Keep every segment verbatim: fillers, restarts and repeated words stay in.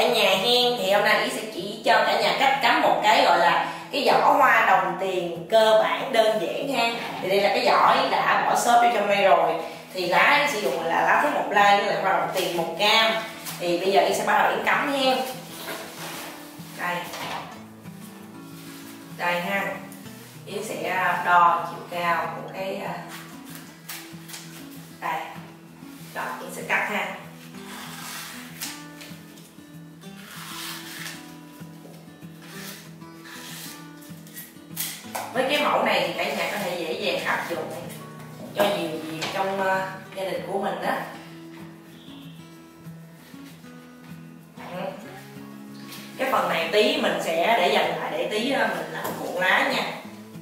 nhà hen. Thì hôm nay Yến sẽ chỉ cho cả nhà cách cắm một cái gọi là cái giỏ hoa đồng tiền cơ bản đơn giản ha. Thì đây là cái giỏ Yến đã bỏ xốp vô trong đây rồi. Thì lá Yến sử dụng là lá thứ một lai với lại hoa đồng tiền một cam. Thì bây giờ Yến sẽ bắt đầu Yến cắm hen. Đây, đây ha, Yến sẽ đo chiều cao của cái đây, rồi Yến sẽ cắt ha. Với cái mẫu này thì cả nhà có thể dễ dàng áp dụng cho nhiều việc trong uh, gia đình của mình đó. Cái phần này tí mình sẽ để dành lại để tí mình làm cuộn lá nha.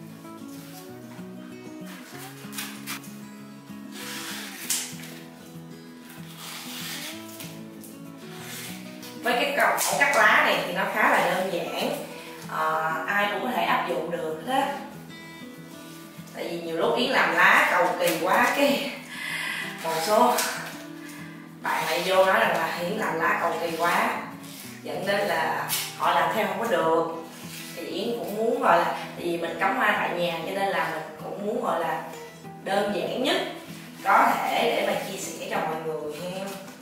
Với cái mẫu cắt lá này thì nó khá là đơn giản, à, ai cũng có thể áp dụng được hết. Tại vì nhiều lúc Yến làm lá cầu kỳ quá, cái một số bạn lại vô nói rằng là Yến làm lá cầu kỳ quá, dẫn đến là họ làm theo không có được. Thì Yến cũng muốn gọi là, tại vì mình cắm hoa tại nhà cho nên là mình cũng muốn gọi là đơn giản nhất có thể để mà chia sẻ cho mọi người nha.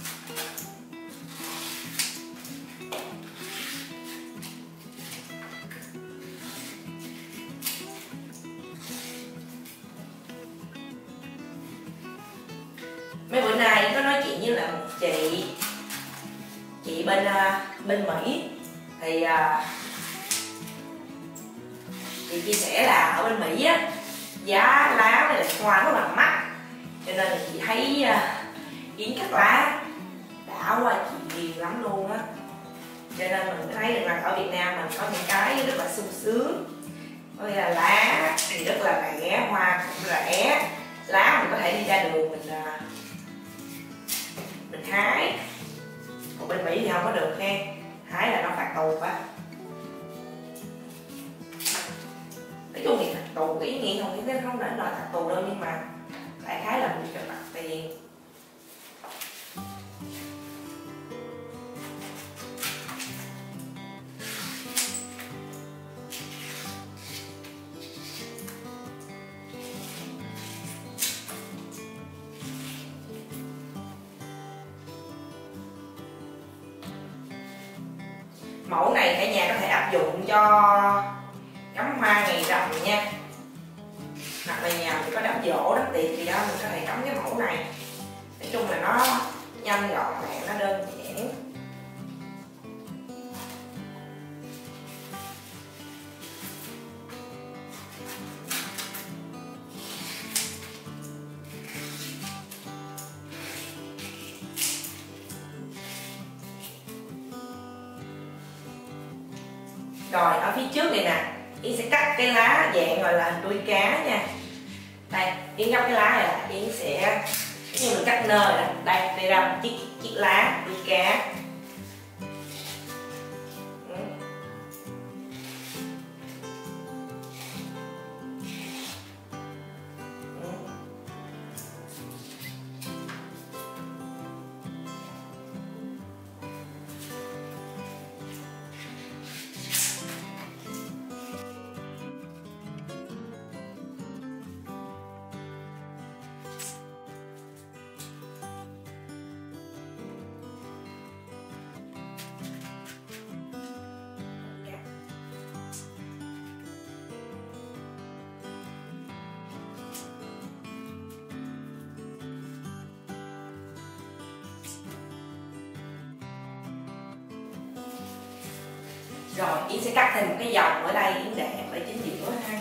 Mấy bữa nay có nói chuyện với là một chị chị bên bên Mỹ. Thì uh, chị chia sẻ là ở bên Mỹ á, giá lá với lại hoa rất là mắc, cho nên là chị thấy uh, Yến cắt lá đã qua chị ghiền lắm luôn á. Cho nên mình thấy được là ở Việt Nam mình có những cái rất là sung sướng. Có nghĩa là lá thì rất là rẻ, hoa cũng rẻ, lá mình có thể đi ra đường mình uh, mình hái. Còn bên Mỹ thì không có được nha, hái là nó phạt tù á. Nói chung thì phạt tù cái ý nghĩa không nghĩ không đến là phạt tù đâu, nhưng mà đại khái là mình phải phạt tiền. Mẫu này cả nhà có thể áp dụng cho cắm hoa ngày rằm nha, hoặc là nhà mình có đám giỗ đám tiệc gì đó mình có thể cắm cái mẫu này. Nói chung là nó nhanh gọn lẹ, nó đơn giản. Rồi ở phía trước này nè, Yến sẽ cắt cái lá dạng gọi là đuôi cá nha. Đây, Yến gấp cái lá này là Yến sẽ như mình cắt nơ này. Đây, đây ra một chiếc chiếc lá đuôi cá. Rồi Yến sẽ cắt thêm một cái vòng ở đây, Yến để ở chính giữa ha.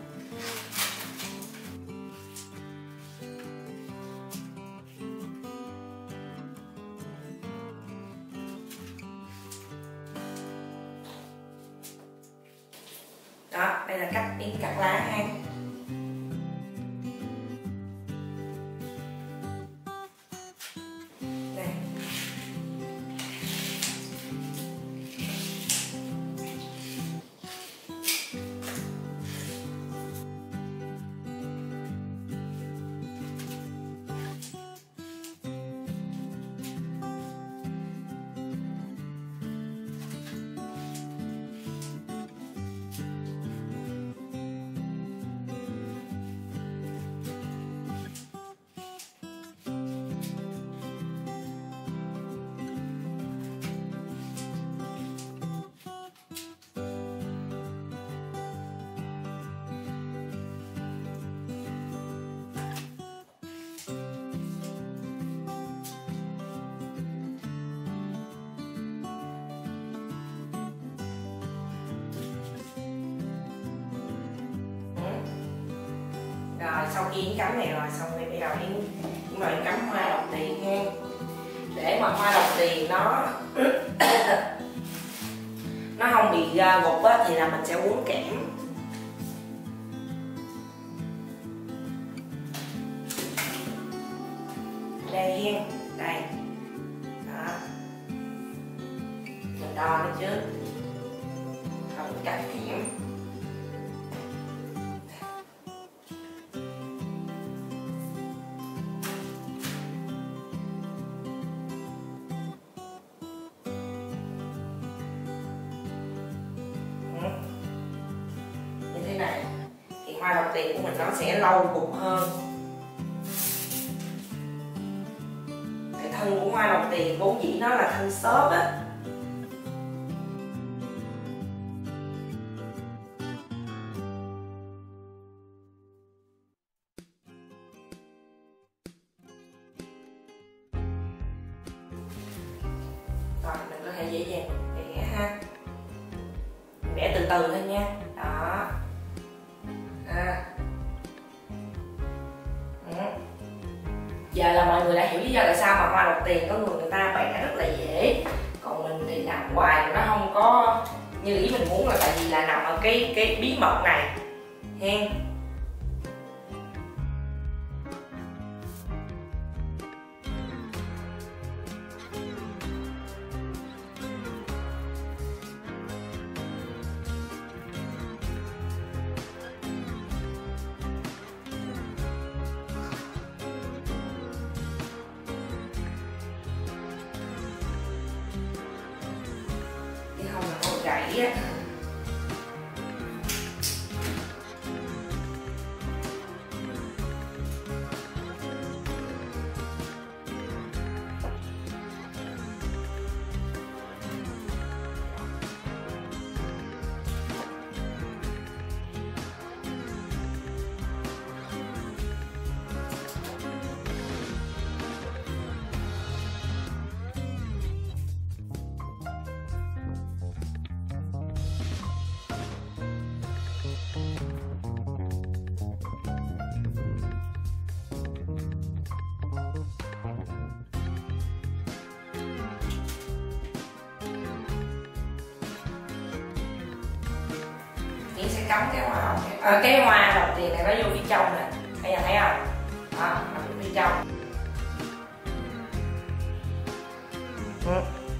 Đó, đây là cách Yến cắt lá ha. khi Yến cắm này rồi xong rồi bây giờ Yến Yến rồi Yến cắm hoa đồng tiền ha. Để mà hoa đồng tiền nó nó không bị gục á thì là mình sẽ uốn kẽm đây hen, đây đó, mình đo nó trước không cắt kẽm. Như thế này thì hoa đồng tiền của mình nó sẽ lâu gục hơn. Cái thân của hoa đồng tiền vốn dĩ nó là thân xốp á. Rồi mình có thể dễ dàng vẽ ha, vẽ từ từ thôi nha. Đó à. Ừ. Giờ là mọi người đã hiểu lý do tại sao mà hoa đồng tiền có người người ta vẽ rất là dễ, còn mình thì làm hoài nó không có như ý mình muốn, là tại vì là nằm ở cái cái bí mật này hen. Không là con gãy á. Yến sẽ cắm cái hoa hồng à, cái hoa đồng tiền này nó vô phía trong nè, bây giờ thấy không? Đó, nó vô phía trong. Ừ.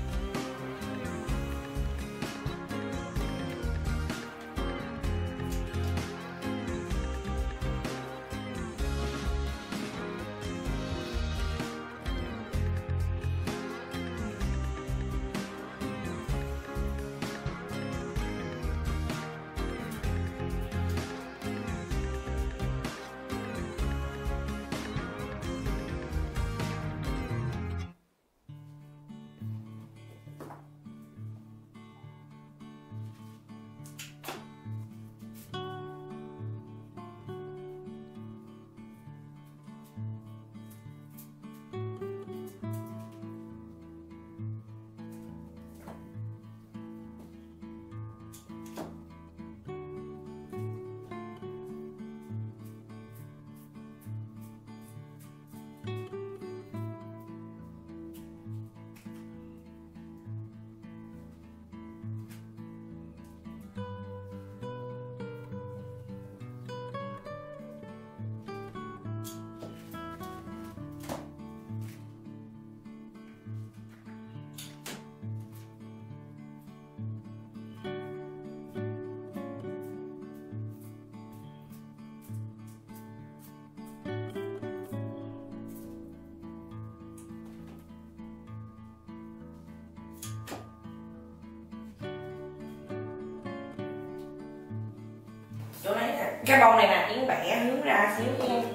Chỗ này nè, cái bông này nè, Yến vẽ hướng ra xíu nha.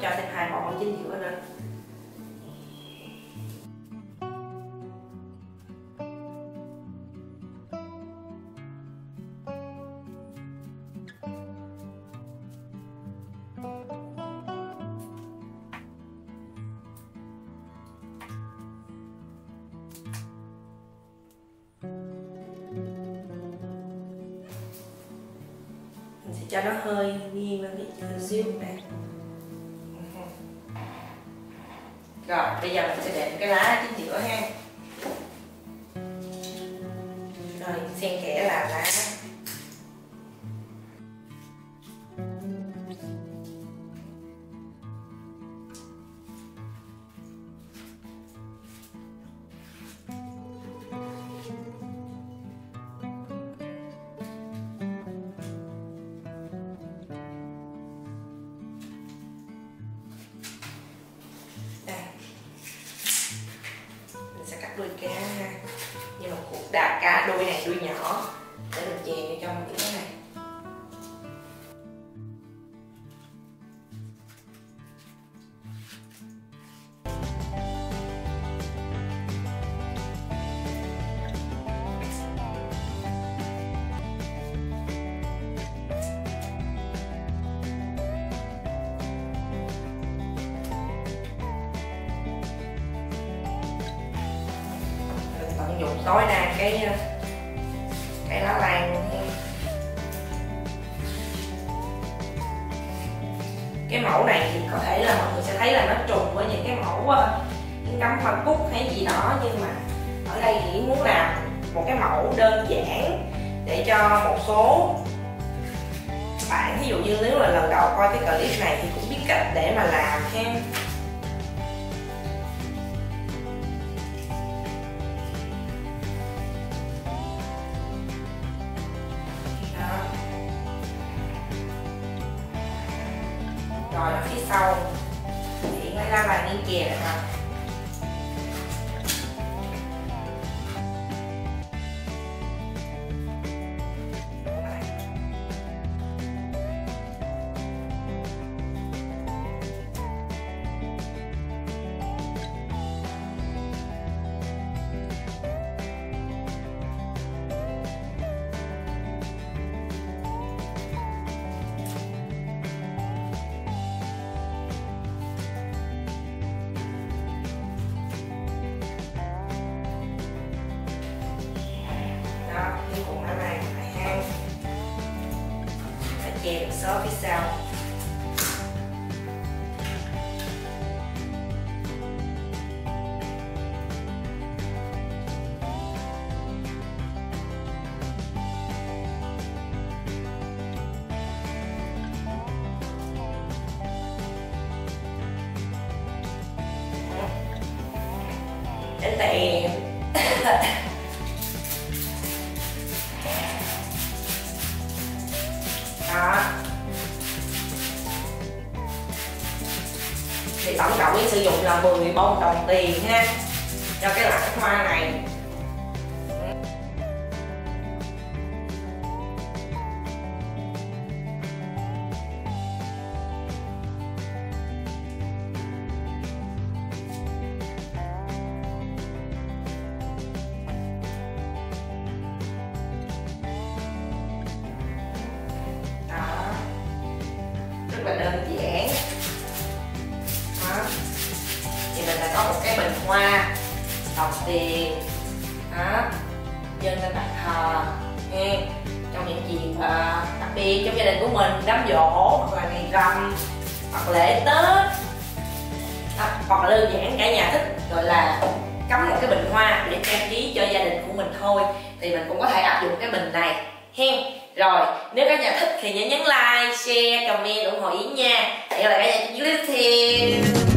cho thêm hai bông ở chính giữa nữa. Cho nó hơi nghiêng lên chút xíu nè. Rồi bây giờ mình sẽ để cái lá chính giữa ha. Rồi xen kẽ làm lá. Cắt đuôi cá ha, nhưng mà cuộc đạp cá đuôi này đuôi nhỏ để mình chèn vô trong cái này. Tận dụng tối đa cái cái lá lan luôn nha. Cái mẫu này thì có thể là mọi người sẽ thấy là nó trùng với những cái mẫu những cắm hoa cúc hay gì đó, nhưng mà ở đây thì muốn làm một cái mẫu đơn giản để cho một số bạn, ví dụ như nếu là lần đầu coi cái clip này thì cũng biết cách để mà làm ha. Rồi ở phía sau thì lấy lá vàng đi chè được không? Cái cuộn lá này phải hang phải che được xốp phía sau. Đến tiền đó. Thì tổng cộng Yến sử dụng là mười bông đồng tiền ha cho cái loại hoa này. Rất là đơn giản đó. Thì mình đã có một cái bình hoa đồng tiền đó, dâng lên bàn thờ nha, trong những dịp uh, đặc biệt trong gia đình của mình, đám giỗ hoặc là ngày rằm hoặc lễ Tết đó, hoặc là đơn giản cả nhà thích gọi là cắm một cái bình hoa để trang trí cho gia đình của mình thôi, thì mình cũng có thể áp dụng cái bình này hen. Rồi nếu cả nhà thích thì nhớ nhấn like, share, comment ủng hộ Yến nha. Hẹn gặp lại cả nhà trong clip tiếp theo.